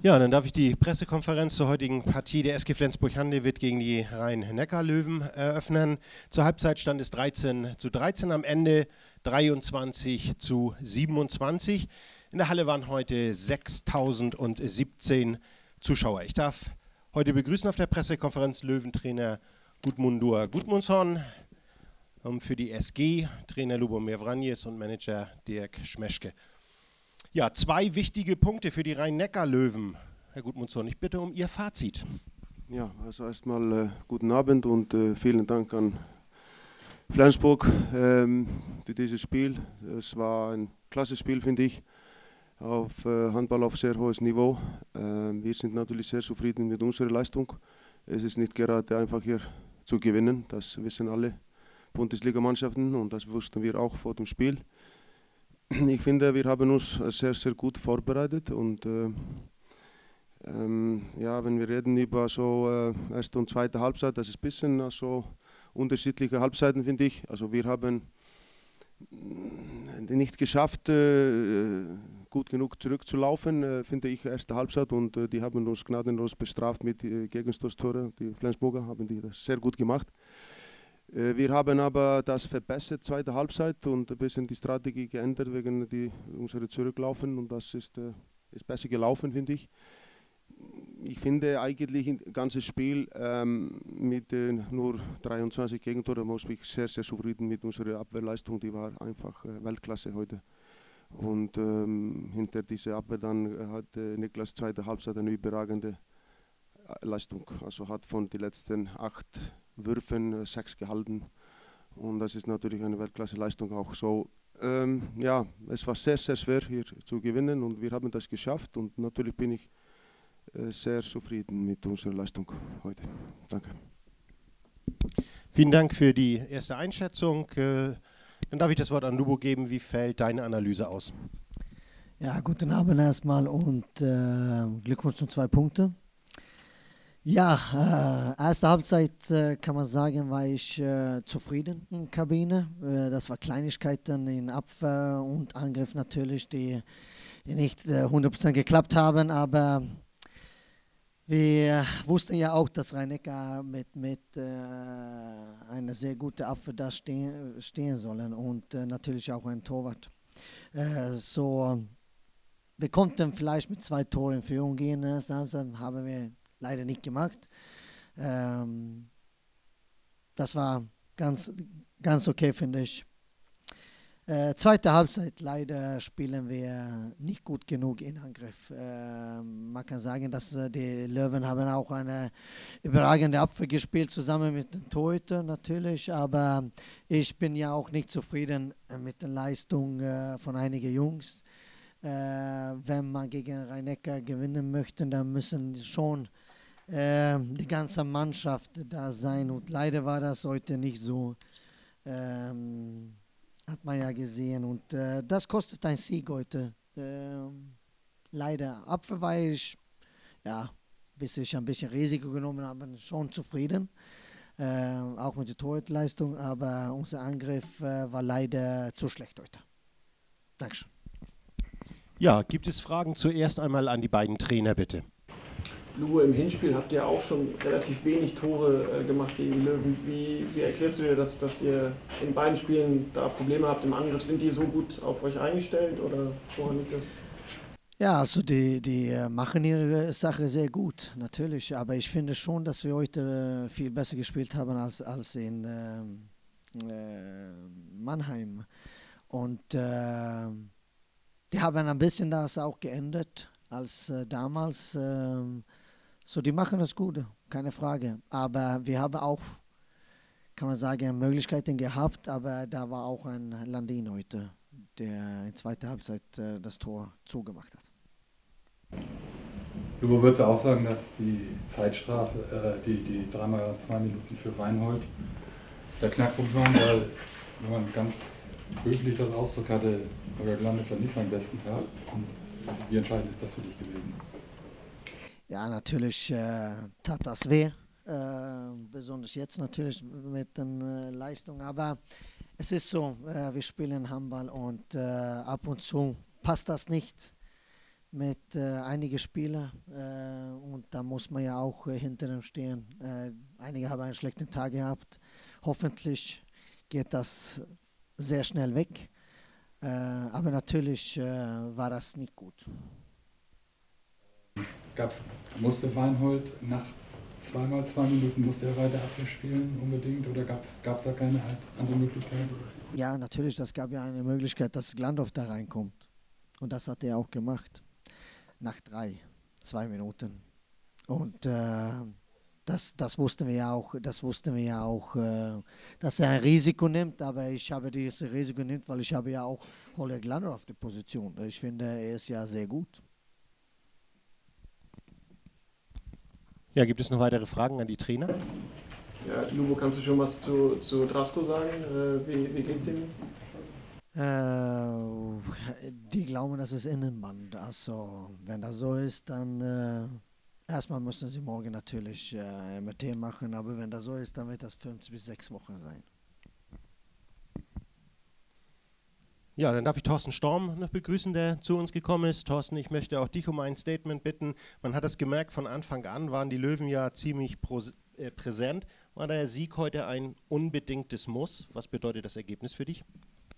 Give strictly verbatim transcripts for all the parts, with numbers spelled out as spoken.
Ja, dann darf ich die Pressekonferenz zur heutigen Partie der S G Flensburg-Handewitt gegen die Rhein-Neckar-Löwen eröffnen. Zur Halbzeit stand es dreizehn zu dreizehn, am Ende dreiundzwanzig zu siebenundzwanzig. In der Halle waren heute sechstausendsiebzehn Zuschauer. Ich darf heute begrüßen auf der Pressekonferenz Löwentrainer Gudmundur Gudmundsson, für die S G Trainer Lubomir Vranjes und Manager Dirk Schmeschke. Ja, zwei wichtige Punkte für die Rhein-Neckar-Löwen. Herr Gudmundsson, ich bitte um Ihr Fazit. Ja, also erstmal äh, guten Abend und äh, vielen Dank an Flensburg ähm, für dieses Spiel. Es war ein klasse Spiel, finde ich, auf äh, Handball auf sehr hohes Niveau. Äh, wir sind natürlich sehr zufrieden mit unserer Leistung. Es ist nicht gerade einfach hier zu gewinnen, das wissen alle Bundesligamannschaften und das wussten wir auch vor dem Spiel. Ich finde, wir haben uns sehr, sehr gut vorbereitet und äh, ähm, ja, wenn wir reden über so äh, erste und zweite Halbzeit, das ist ein bisschen also unterschiedliche Halbzeiten, finde ich. Also wir haben nicht geschafft, äh, gut genug zurückzulaufen, äh, finde ich, erste Halbzeit, und äh, die haben uns gnadenlos bestraft mit äh, Gegenstoßtore. Die Flensburger haben die das sehr gut gemacht. Wir haben aber das verbessert, zweite Halbzeit, und ein bisschen die Strategie geändert wegen die unsere Zurücklaufen, und das ist, äh, ist besser gelaufen, finde ich. Ich finde eigentlich ein ganzes Spiel ähm, mit äh, nur dreiundzwanzig Gegentoren muss ich sehr, sehr zufrieden mit unserer Abwehrleistung, die war einfach äh, Weltklasse heute. Und ähm, hinter dieser Abwehr dann hat äh, Niklas zweite Halbzeit eine überragende Leistung, also hat von den letzten acht Würfen äh, sechs gehalten, und das ist natürlich eine Weltklasse-Leistung auch so. Ähm, ja, es war sehr, sehr schwer hier zu gewinnen, und wir haben das geschafft, und natürlich bin ich äh, sehr zufrieden mit unserer Leistung heute. Danke. Vielen Dank für die erste Einschätzung. Äh, dann darf ich das Wort an Lubo geben. Wie fällt deine Analyse aus? Ja, guten Abend erstmal und äh, Glückwunsch zu zwei Punkten. Ja, äh, erste Halbzeit äh, kann man sagen, war ich äh, zufrieden in der Kabine. Äh, das war Kleinigkeiten in Abwehr und Angriff natürlich, die, die nicht äh, hundert Prozent geklappt haben, aber wir wussten ja auch, dass Rhein-Neckar mit, mit äh, einer sehr guten Abwehr da stehen, stehen sollen, und äh, natürlich auch ein Torwart. Äh, so, wir konnten vielleicht mit zwei Toren in Führung gehen. Erste Halbzeit haben wir leider nicht gemacht. Ähm, das war ganz, ganz okay, finde ich. Äh, zweite Halbzeit, leider spielen wir nicht gut genug in Angriff. Äh, man kann sagen, dass äh, die Löwen haben auch eine überragende Abwehr gespielt, zusammen mit den Torhütern natürlich, aber ich bin ja auch nicht zufrieden mit der Leistung äh, von einigen Jungs. Äh, wenn man gegen Rhein-Neckar gewinnen möchte, dann müssen schon äh, die ganze Mannschaft da sein, und leider war das heute nicht so. Ähm, Hat man ja gesehen, und äh, das kostet ein Sieg heute. Ähm, leider. Abwehr war ich, ja, bis ich ein bisschen Risiko genommen habe, schon zufrieden. Äh, auch mit der Torleistung, aber unser Angriff äh, war leider zu schlecht heute. Dankeschön. Ja, gibt es Fragen? Zuerst einmal an die beiden Trainer, bitte. Lubo, im Hinspiel habt ihr auch schon relativ wenig Tore äh, gemacht gegen die Löwen. Wie, wie erklärst du dir, dass, dass ihr in beiden Spielen da Probleme habt im Angriff? Sind die so gut auf euch eingestellt, oder woran liegt das? Ja, also die, die machen ihre Sache sehr gut, natürlich. Aber ich finde schon, dass wir heute viel besser gespielt haben als, als in äh, äh, Mannheim. Und äh, die haben ein bisschen das auch geändert als äh, damals. Äh, So, die machen das gut, keine Frage. Aber wir haben auch, kann man sagen, Möglichkeiten gehabt, aber da war auch ein Landin heute, der in zweiter Halbzeit äh, das Tor zugemacht hat. Du würdest auch sagen, dass die Zeitstrafe, äh, die, die dreimal zwei Minuten für Reinhold, der Knackpunkt war, weil, wenn man ganz höflich das Ausdruck hatte, Holger Glandeck hat nicht seinen besten Tag. Und wie entscheidend ist das für dich gewesen? Ja, natürlich äh, tat das weh, äh, besonders jetzt natürlich mit der äh, Leistung, aber es ist so, äh, wir spielen Handball, und äh, ab und zu passt das nicht. mit äh, einigen Spielern äh, und da muss man ja auch äh, hinter dem stehen. Äh, einige haben einen schlechten Tag gehabt. Hoffentlich geht das sehr schnell weg. Äh, aber natürlich äh, war das nicht gut. Gab's, musste Weinhold nach zweimal zwei Minuten, musste er weiter Abwehr spielen unbedingt oder gab es da keine andere Möglichkeit? Ja, natürlich, das gab ja eine Möglichkeit, dass Glandorf da reinkommt. Und das hat er auch gemacht. Nach drei, zwei Minuten. Und äh, das, das wussten wir ja auch, das wussten wir ja auch, äh, dass er ein Risiko nimmt, aber ich habe dieses Risiko nimmt, weil ich habe ja auch Holger Glandorf auf der Position. Ich finde, er ist ja sehr gut. Ja, gibt es noch weitere Fragen an die Trainer? Ja, Lubo, kannst du schon was zu, zu Drasko sagen? Äh, wie wie geht es ihm? Äh, die glauben, das ist Innenband. Also, wenn das so ist, dann äh, erstmal müssen sie morgen natürlich äh, M R T machen, aber wenn das so ist, dann wird das fünf bis sechs Wochen sein. Ja, dann darf ich Thorsten Storm noch begrüßen, der zu uns gekommen ist. Thorsten, ich möchte auch dich um ein Statement bitten. Man hat das gemerkt, von Anfang an waren die Löwen ja ziemlich äh, präsent. War der Sieg heute ein unbedingtes Muss? Was bedeutet das Ergebnis für dich?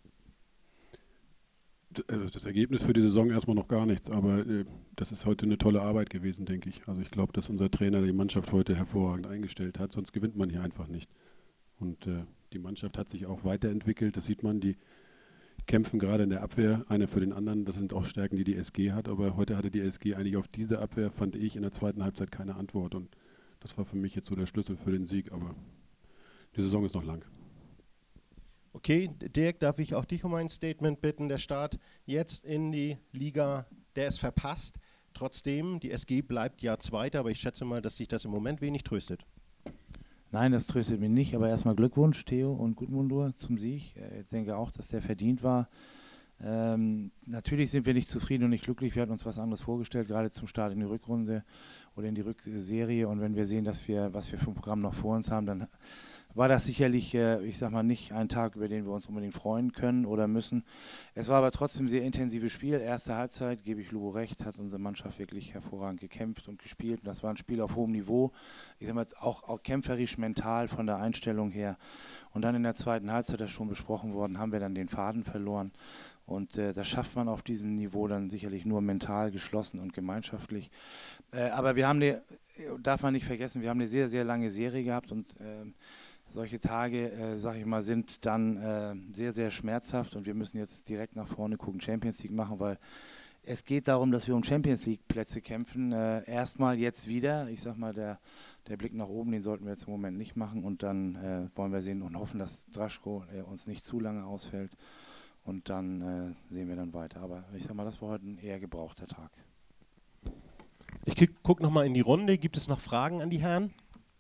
Das Ergebnis für die Saison erstmal noch gar nichts, aber äh, das ist heute eine tolle Arbeit gewesen, denke ich. Also ich glaube, dass unser Trainer die Mannschaft heute hervorragend eingestellt hat, sonst gewinnt man hier einfach nicht. Und äh, die Mannschaft hat sich auch weiterentwickelt, das sieht man, die kämpfen gerade in der Abwehr, einer für den anderen, das sind auch Stärken, die die S G hat, aber heute hatte die S G eigentlich auf diese Abwehr, fand ich, in der zweiten Halbzeit keine Antwort und das war für mich jetzt so der Schlüssel für den Sieg, aber die Saison ist noch lang. Okay, Dirk, darf ich auch dich um ein Statement bitten? Der Start jetzt in die Liga, der ist verpasst. Trotzdem, die S G bleibt ja Zweiter, aber ich schätze mal, dass sich das im Moment wenig tröstet. Nein, das tröstet mich nicht, aber erstmal Glückwunsch, Theo und Gudmundur zum Sieg. Ich denke auch, dass der verdient war. Ähm, natürlich sind wir nicht zufrieden und nicht glücklich. Wir hatten uns was anderes vorgestellt, gerade zum Start in die Rückrunde oder in die Rückserie. Und wenn wir sehen, dass wir, was wir für ein Programm noch vor uns haben, dann war das sicherlich, äh, ich sag mal, nicht ein Tag, über den wir uns unbedingt freuen können oder müssen. Es war aber trotzdem ein sehr intensives Spiel. Erste Halbzeit, gebe ich Lubo recht, hat unsere Mannschaft wirklich hervorragend gekämpft und gespielt. Und das war ein Spiel auf hohem Niveau. Ich sag mal, auch, auch kämpferisch, mental von der Einstellung her. Und dann in der zweiten Halbzeit, das ist schon besprochen worden, haben wir dann den Faden verloren. Und äh, das schafft man auf diesem Niveau dann sicherlich nur mental, geschlossen und gemeinschaftlich. Äh, aber wir haben eine, darf man nicht vergessen, wir haben eine sehr, sehr lange Serie gehabt und äh, solche Tage, äh, sag ich mal, sind dann äh, sehr, sehr schmerzhaft und wir müssen jetzt direkt nach vorne gucken, Champions League machen, weil es geht darum, dass wir um Champions League Plätze kämpfen. Äh, erstmal jetzt wieder, ich sag mal, der, der Blick nach oben, den sollten wir jetzt im Moment nicht machen und dann äh, wollen wir sehen und hoffen, dass Drasko äh, uns nicht zu lange ausfällt. Und dann äh, sehen wir dann weiter. Aber ich sag mal, das war heute ein eher gebrauchter Tag. Ich gucke nochmal in die Runde. Gibt es noch Fragen an die Herren?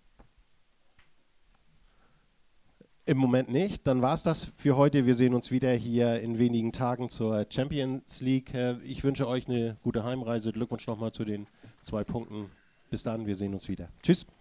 Im Moment nicht. Dann war es das für heute. Wir sehen uns wieder hier in wenigen Tagen zur Champions League. Ich wünsche euch eine gute Heimreise. Glückwunsch nochmal zu den zwei Punkten. Bis dann, wir sehen uns wieder. Tschüss.